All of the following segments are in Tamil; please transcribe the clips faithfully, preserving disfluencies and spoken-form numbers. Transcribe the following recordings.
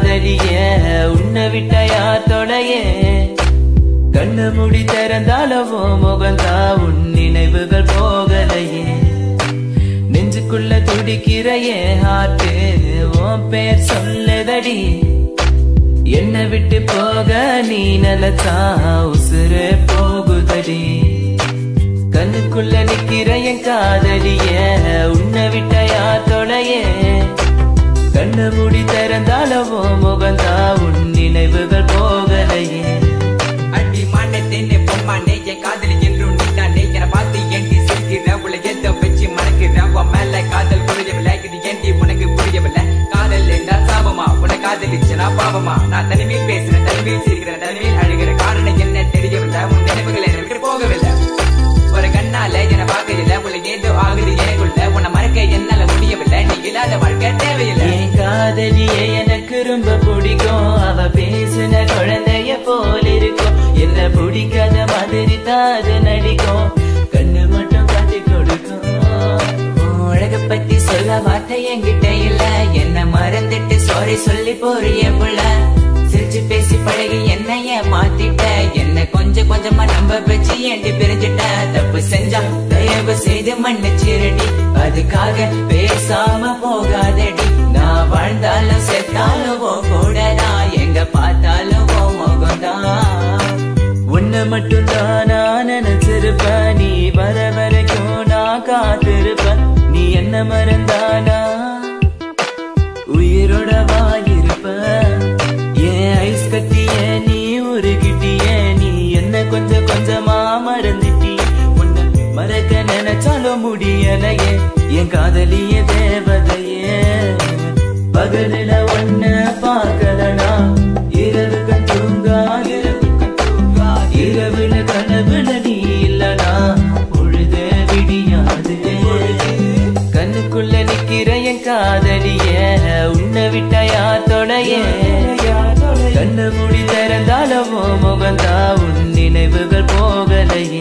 காதலிய உன்னை விட்ட யார் தொலைய கண்ணு முடி திறந்தாலவோ முகந்தா உன் நினைவுகள் போகலையே நெஞ்சுக்குள்ள துடிக்கிறையே ஹார்ட்டு உன் பேர் சொல்லுதடி என்னை விட்டு போக நீ நிலத்தா உசுறு போகுதடி கண்ணுக்குள்ள நிக்கிற என் காதலிய உன்னை விட்ட யார் தொலைய கண்ணு முடி திறந்தாலவோ முகந்தா உன் நினைவுகள் போகலையே அடி மாண்டே தென்னை பொம்மாண்டே என் காதலி என்றும் நீதாண்டே என பார்த்து ஏண்டி சிரிக்கிற உள்ள எந்த வச்சு மணக்கிற உன் மேல காதல் புரியவில்லை இது ஏண்டி உனக்கு புரியவில்லை காதல் என்றால் சாபமா உன காதலிச்சனா பாவமா நான் தனிமையில் பேசுறேன் தனிமையில் சிரிக்கிறேன் தனிமையில் அழுகிற காரணம் என்ன தெரியவில்லை உன் நினைவுகள் என்னை விட்டு போகவில்லை ஒரு கண்ணால என பார்க்கல உள்ள ஏதோ ஆகுது எனக்குள்ள உன்னை மறக்க என்னால முடியவில்லை நீ இல்லாத வாழ்க்கை தேவையில்லை என் காதலியே எனக்கு ரொம்ப பிடிக்கும் அவ பேசுன குழந்தைய போல இருக்கும் என்ன பிடிக்காத மாதிரி தாது நடிக்கும் கண்ணு மட்டும் காட்டி கொடுக்கும் உலக பத்தி சொல்ல வார்த்தை என்கிட்ட இல்ல என்ன மறந்துட்டு சாரி சொல்லி போறிய புள்ள சிரிச்சு பேசி பழகி என்னைய மாத்திட்ட என்ன கொஞ்சம் கொஞ்சமா நம்ப வச்சு ஏண்டி பிரிஞ்சுட்ட தப்பு செஞ்சா தயவு செய்து மன்னிச்சிரடி அதுக்காக பேசாம போகாதடி நான் வாழ்ந்தாலும் செத்தாலும் கூடதான் எங்க பார்த்தாலும் முகம்தான் உன்னை மட்டும் தான் நான் நினைச்சிருப்பேன் நீ வர வரைக்கும் நான் காத்திருப்பேன் நீ என்ன மறந்தானா உயிரோட வாயிருப்பேன் ஏன் ஐஸ் கட்டிய நீ உருகிட்டிய நீ என்ன கொஞ்சம் கொஞ்சமா மறந்துட்டி உன்னை மறக்க நினைச்சாலும் முடியலையே என் காதலிய தேவதையே பகலில ஒன்ன பார்க்கலனா இரவு கண் தூங்கா இரவுல கனவுல நீ இல்லனா பொழுது விடியாது கண்ணுக்குள்ள நிக்கிற என் காதலிய உன்னை விட்ட யார் தொலைய கண்ணு முடி திறந்தாலவோ முகந்தா உன் நினைவுகள் போகலையே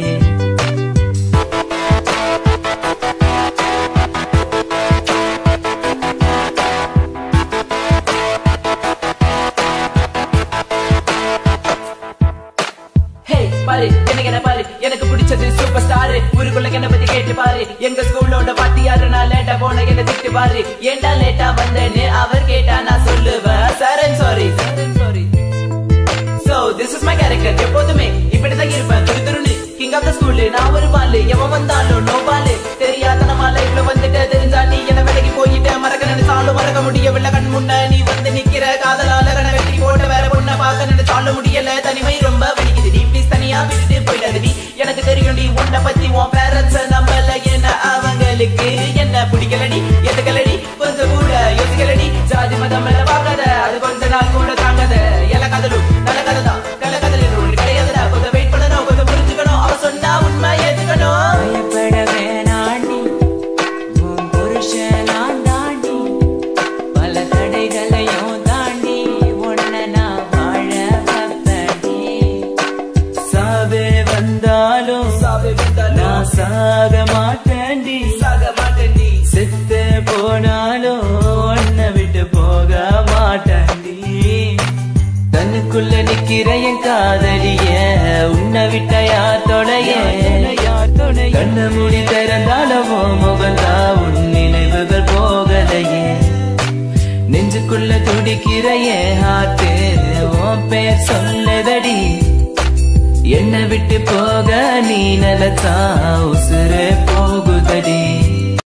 பாரு எனக்கு என்ன பாரு எனக்கு பிடிச்சது சூப்பர் ஸ்டார் ஊருக்குள்ள என்ன பத்தி கேட்டு பாரு எங்க ஸ்கூலோட வாத்தியாரு நான் லேட்டா போன என்ன திட்டு பாரு ஏண்டா லேட்டா வந்தேன்னு அவர் கேட்டா நான் சொல்லுவேன் sir I'm sorry sorry so this is my character எப்போதுமே இப்படிதான் இருப்பேன் துரு துருன்னு கிங் ஆஃப் த ஸ்கூல் நான் ஒரு பாலு எவன் வந்தாலும் நோ பாலு தெரியாத நம்ம லைஃப்ல வந்துட்டு தெரிஞ்சா நீ என்ன விலகி போயிட்டு மறக்க நினைச்சாலும் மறக்க முடியவில்லை கண் முன்ன நீ வந்து நிக்கிற காதலால கண்ண வெட்டி போட்டு வேற பொண்ணை பார்க்க நினைச்சாலும் முடியல தனிமை ரொம்ப வலிக்குது நீ ப்ளீஸ் தனியா விட்டுட்டு போயிடாதடி எனக்கு தெரியும் நீ உன்னை பத்தி உன் பேரண்ட்ஸ் நம்பல என்ன அவங்களுக்கு என்ன பிடிக்கலடி எதுக்கலடி கொஞ்சம் கூட யோசிக்கலடி ஜாதி மதம் எல்லாம் பார்க்காத அது கொஞ்ச நாள் கூட தாங்காத எல்லா கதலும் நல்ல கதை தான் கல கதல் ஒன்று கிடையாதுடா கொஞ்சம் வெயிட் பண்ணணும் கொஞ்சம் புரிஞ்சுக்கணும் அவ சொன்னா உண்மை ஏத்துக்கணும் பயப்பட வேணாண்டி உன் புருஷன் நான் தாண்டி பல தடைகளையும் தாண்டி உன்னை நான் வாழ வைப்பேன்டி சாவே வந்தாலும் சாவே வந்தாலும் நான் சாக மாட்டேன்டி சாக மாட்டேன்டி செத்து போனாலும் உன்னை விட்டு போக மாட்டேன்டி கண்ணுக்குள்ள நிக்கிற என் காதலிய உன்னை விட்ட யார் தொலைய கண்ணு மூடி திறந்தாலவோ முகந்தா உன் நினைவுகள் போகலையே நெஞ்சுக்குள்ள துடிக்கிற என் ஹார்ட்டு உன் பேர் சொல்லுதடி என்னை விட்டு போக நீ நிலத்தா உசுறு போகுதடி